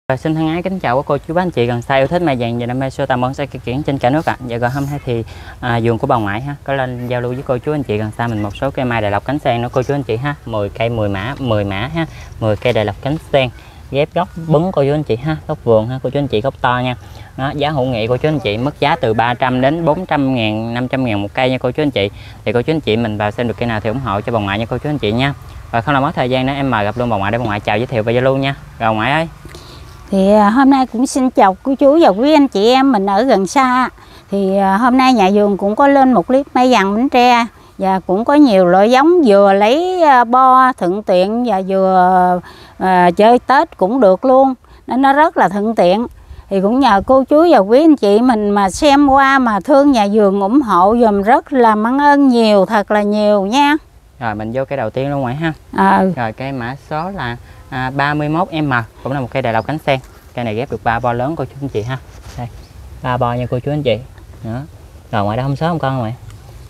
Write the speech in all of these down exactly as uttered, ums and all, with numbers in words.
Và xin thân ái kính chào các cô chú bác anh chị gần xa yêu thích mai vàng và đam mê sưu tầm bonsai cây kiểng trên cả nước ạ. À. Dạ rồi hôm nay thì à, vườn của bà ngoại ha có lên giao lưu với cô chú anh chị gần xa mình một số cây mai đại lộc cánh sen nữa cô chú anh chị ha, mười cây mười mã mười mã ha, mười cây đại lộc cánh sen ghép gốc bứng cô chú anh chị ha, gốc vườn ha cô chú anh chị, gốc to nha. Đó, giá hữu nghị cô chú anh chị mức giá từ ba trăm đến bốn trăm ngàn, năm trăm ngàn một cây nha cô chú anh chị. Thì cô chú anh chị mình vào xem được cây nào thì ủng hộ cho bà ngoại nha cô chú anh chị nha. Và không làm mất thời gian nữa em mời gặp luôn bà ngoại để bà ngoại chào giới thiệu và giao lưu nha. Rồi bà ngoại ơi. Thì hôm nay cũng xin chào cô chú và quý anh chị em mình ở gần xa. Thì hôm nay nhà vườn cũng có lên một clip mai vàng Bến Tre và cũng có nhiều loại giống vừa lấy bo thuận tiện và vừa à, chơi Tết cũng được luôn, nên nó rất là thuận tiện. Thì cũng nhờ cô chú và quý anh chị mình mà xem qua mà thương nhà vườn ủng hộ dùm rất là mong ơn nhiều, thật là nhiều nha. Rồi mình vô cây đầu tiên luôn ngoại ha. À. Rồi cây mã số là à, ba mươi mốt M, cũng là một cây đại lộc cánh sen. Cây này ghép được ba bo lớn cô chú anh chị ha. Đây, ba bo nha cô chú anh chị. Đó. Rồi ngoài đó không sớm không con ngoại.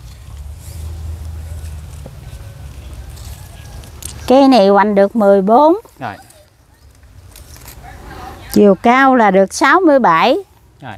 Cây này hoành được mười bốn. Rồi. Chiều cao là được sáu mươi bảy. Rồi.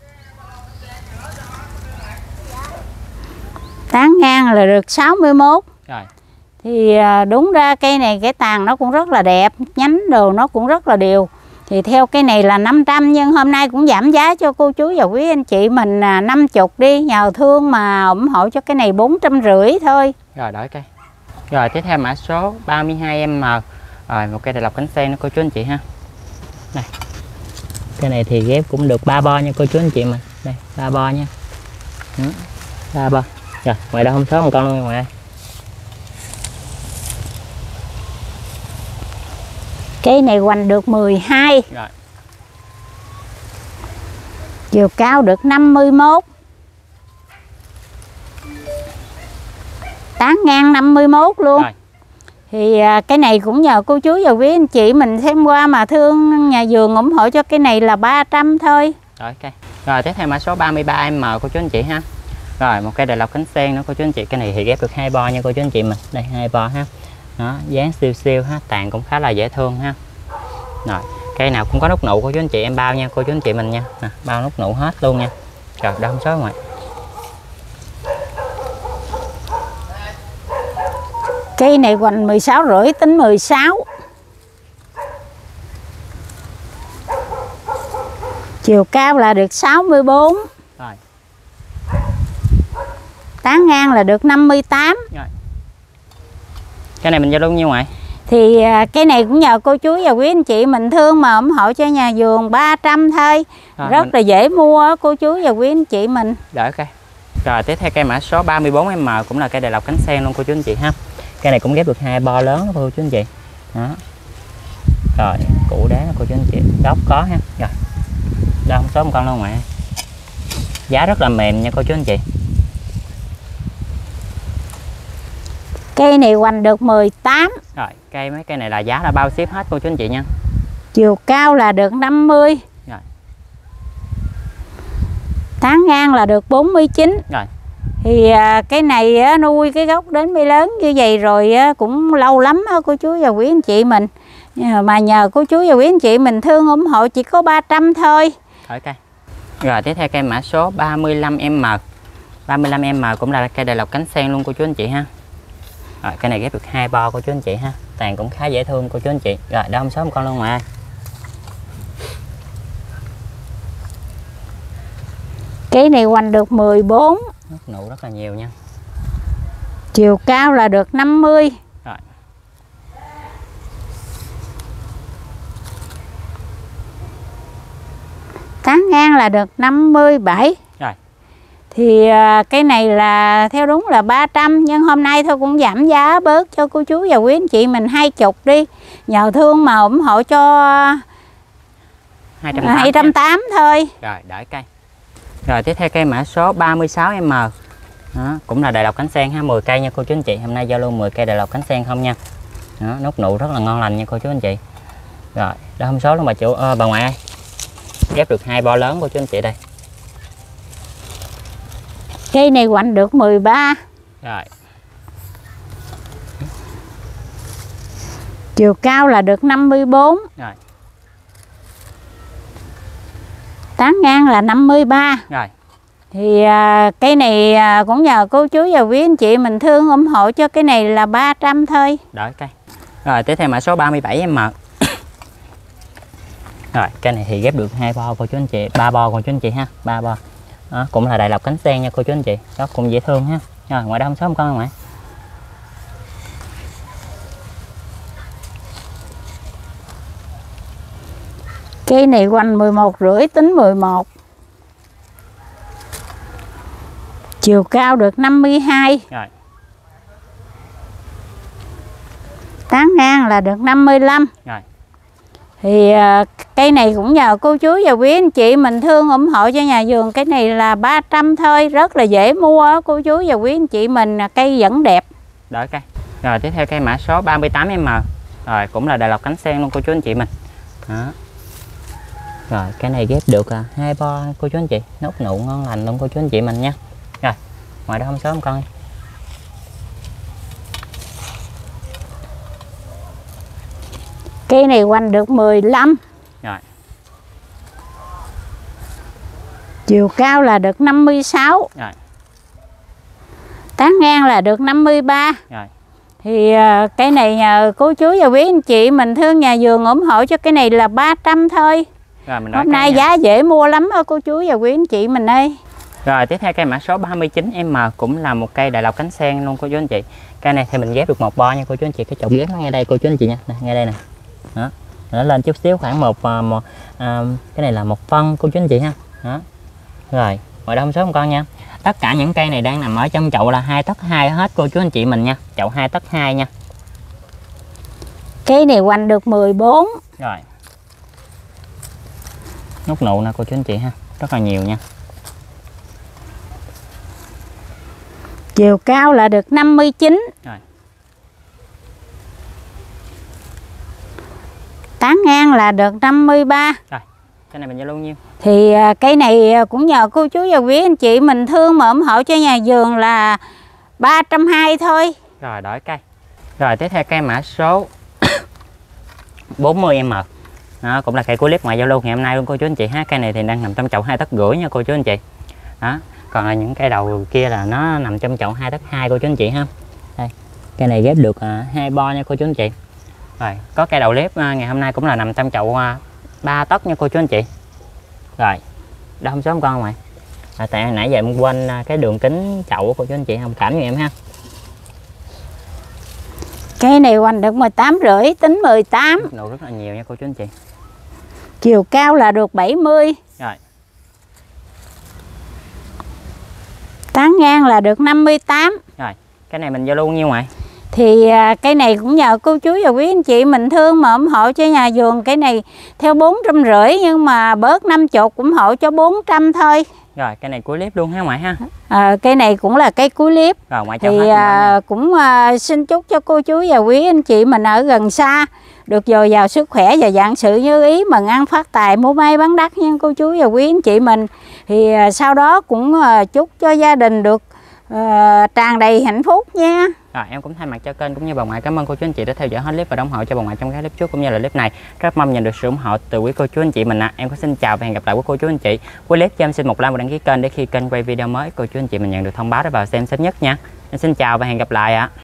Tán ngang là được sáu mươi mốt. Rồi. Thì đúng ra cây này cái tàn nó cũng rất là đẹp, nhánh đồ nó cũng rất là đều. Thì theo cây này là năm trăm, nhưng hôm nay cũng giảm giá cho cô chú và quý anh chị mình năm mươi đi, nhờ thương mà ủng hộ cho cái này bốn trăm rưỡi thôi. Rồi đổi cây. Rồi tiếp theo mã số ba mươi hai M. Rồi một cây đại lộc cánh sen nữa cô chú anh chị ha. Đây. Cây này thì ghép cũng được ba bo nha cô chú anh chị mình. Đây, ba bo nha. ba bo. Rồi, ngoài đâu không số một con luôn ngoài đây. Cây này hoành được mười hai. Rồi. Chiều cao được năm mươi mốt. Tán ngang năm mươi mốt luôn. Rồi. Thì cái này cũng nhờ cô chú và quý anh chị mình xem qua mà thương nhà vườn ủng hộ cho cái này là ba trăm thôi. Rồi cây. Rồi tiếp theo mã số ba mươi ba M cô chú anh chị ha. Rồi một cây đại lộc cánh sen nữa cô chú anh chị. Cái này thì ghép được hai bo nha cô chú anh chị mình. Đây hai bo ha. Đó, dáng siêu siêu ha, tàn cũng khá là dễ thương ha. Rồi, cây nào cũng có nút nụ cô chú anh chị em bao nha cô chú anh chị mình nha. Nè, bao nút nụ hết luôn nha. Rồi, đâu không số ngoài. Cây này hoành mười sáu rưỡi, tính mười sáu. Chiều cao là được sáu mươi bốn. Rồi. Tán ngang là được năm mươi tám. Rồi. Cái này mình giao lưu nhiêu ngoại? Thì cái này cũng nhờ cô chú và quý anh chị mình thương mà ủng hộ cho nhà vườn ba trăm thôi. Rồi, rất mình... là dễ mua cô chú và quý anh chị mình. Đỡ cây. Rồi tiếp theo cây mã số ba mươi bốn M cũng là cây đại lộc cánh sen luôn cô chú anh chị ha. Cây này cũng ghép được hai bo lớn cô chú anh chị. Đó. Rồi, củ đá cô chú anh chị, gốc có ha. Rồi. Đâu không số một con luôn ngoại. Giá rất là mềm nha cô chú anh chị. Cây này hoành được mười tám. Rồi, cây mấy cây này là giá là bao ship hết cô chú anh chị nha. Chiều cao là được năm mươi. Rồi. Tán ngang là được bốn mươi chín. Rồi. Thì à, cái này á, nuôi cái gốc đến mới lớn như vậy rồi á, cũng lâu lắm á, cô chú và quý anh chị mình. Mà nhờ cô chú và quý anh chị mình thương ủng hộ chỉ có ba trăm thôi. Rồi cây. Rồi tiếp theo cây mã số ba mươi lăm M. ba mươi lăm M cũng là cây đại lộc cánh sen luôn cô chú anh chị ha. Rồi cây này ghép được hai bo cô chú anh chị ha. Tàn cũng khá dễ thương cô chú anh chị. Rồi đâu không số một con luôn mà. Cái này hoành được mười bốn. Nụ rất là nhiều nha. Chiều cao là được năm mươi. Rồi. Tán ngang là được năm mươi bảy. Rồi. Thì cái này là theo đúng là ba trăm, nhưng hôm nay thôi cũng giảm giá bớt cho cô chú và quý anh chị mình hai chục đi. Nhờ thương mà ủng hộ cho hai trăm tám mươi thôi. Rồi đợi cây. Rồi tiếp theo cây mã số ba mươi sáu M. Đó, cũng là đại lộc cánh sen ha, mười cây nha cô chú anh chị. Hôm nay giao lưu mười cây đại lộc cánh sen không nha. Đó, nút nụ rất là ngon lành nha cô chú anh chị. Rồi, đó không số luôn bà chủ à, bà ngoại ơi. Ghép được hai bo lớn cô chú anh chị đây. Cây này hoành được mười ba. Rồi. Chiều cao là được năm mươi bốn. Rồi. Tán ngang là năm mươi ba. Rồi. Thì à, cây này à, cũng nhờ cô chú và quý anh chị mình thương ủng hộ cho cái này là ba trăm thôi. Đợi cây. Rồi tiếp theo mã số ba mươi bảy em. Rồi cây này thì ghép được hai bo cô chú anh chị, ba bo cô chú anh chị ha, ba bo. Đó, cũng là đại lộc cánh sen nha cô chú anh chị. Đó cũng dễ thương ha. Rồi ngoài đó không số không con không ạ? Cây này quanh mười một rưỡi tính mười một. Chiều cao được năm mươi hai. Rồi. Tán ngang là được năm mươi lăm. Rồi. Thì à, cây này cũng nhờ cô chú và quý anh chị mình thương ủng hộ cho nhà vườn. Cái này là ba trăm thôi, rất là dễ mua cô chú và quý anh chị mình, cây vẫn đẹp. Đợi cây. Rồi tiếp theo cây mã số ba mươi tám em. Rồi cũng là đại lộc cánh sen luôn cô chú anh chị mình. Đó. Rồi cái này ghép được à, hai bo cô chú anh chị, nốt nụ ngon lành luôn cô chú anh chị mình nha. Rồi ngoài đó không số không con. Cây này quanh được mười lăm. Rồi. Chiều cao là được năm mươi sáu. Rồi. Tán ngang là được năm mươi ba. Rồi. Thì uh, cái này nhờ cô chú và quý anh chị mình thương nhà vườn ủng hộ cho cái này là ba trăm thôi. Rồi mình hôm nay giá dễ mua lắm đó cô chú và quý anh chị mình ơi. Rồi tiếp theo cây mã số ba mươi chín em cũng là một cây đại lộc cánh sen luôn cô chú anh chị. Cây này thì mình ghép được một bo nha cô chú anh chị, cái chậu ghép nó ngay đây cô chú anh chị nha, nè, ngay đây nè. Đó. Nó lên chút xíu khoảng một, một à, cái này là một phân cô chú anh chị ha. Đó. Rồi ngoài đó không số không con nha. Tất cả những cây này đang nằm ở trong chậu là hai tấc hai hết cô chú anh chị mình nha, chậu hai tấc hai nha. Cây này quanh được mười bốn. Rồi. Nút nụ nè cô chú anh chị ha, rất là nhiều nha. Chiều cao là được năm mươi chín. Rồi. Tán ngang là được năm mươi ba. Rồi, cái này mình giao luôn nhiêu? Thì cây này cũng nhờ cô chú và quý anh chị mình thương mà ủng hộ cho nhà vườn là ba trăm hai mươi thôi. Rồi đổi cây. Rồi tiếp theo cây mã số bốn mươi em. Đó, cũng là cây cuối clip ngoài giao lưu ngày hôm nay luôn cô chú anh chị ha. Cây này thì đang nằm trong chậu hai tấc rưỡi nha cô chú anh chị. Đó, còn là những cây đầu kia là nó nằm trong chậu hai tấc hai cô chú anh chị ha. Đây, cây này ghép được à, hai bo nha cô chú anh chị. Rồi, có cây đầu clip à, ngày hôm nay cũng là nằm trong chậu à, ba tấc nha cô chú anh chị. Rồi, đó không số không con mày. À, tại nãy giờ em quên à, cái đường kính chậu của cô chú anh chị, không cảm như em ha. Cây này quanh được mười tám rưỡi tính mười tám. Nụ rất là nhiều nha cô chú anh chị. Chiều cao là được bảy mươi. Rồi. Tán ngang là được năm mươi tám. Rồi, cái này mình giao lưu nhiêu ngoại? Thì à, cây này cũng nhờ cô chú và quý anh chị mình thương mà ủng hộ cho nhà vườn. Cái này theo bốn trăm rưỡi nhưng mà bớt năm mươi ủng hộ cho bốn trăm thôi. Rồi, cây này cuối clip luôn ha ngoại ha. À, cây này cũng là cây cuối clip. Rồi, ngoại thì à, cũng à, xin chúc cho cô chú và quý anh chị mình ở gần xa được dồi dào sức khỏe và vạn sự như ý, mừng ăn phát tài, mua may bán đắt nha cô chú và quý anh chị mình. Thì à, sau đó cũng à, chúc cho gia đình được à, tràn đầy hạnh phúc nha. Rồi, em cũng thay mặt cho kênh cũng như bà ngoại cảm ơn cô chú anh chị đã theo dõi hết clip và ủng hộ cho bà ngoại trong cái clip trước cũng như là clip này. Rất mong nhận được sự ủng hộ từ quý cô chú anh chị mình ạ. À. Em có xin chào và hẹn gặp lại quý cô chú anh chị. Cuối clip cho em xin một like và đăng ký kênh để khi kênh quay video mới cô chú anh chị mình nhận được thông báo để vào xem sớm nhất nha. Em xin chào và hẹn gặp lại ạ. À.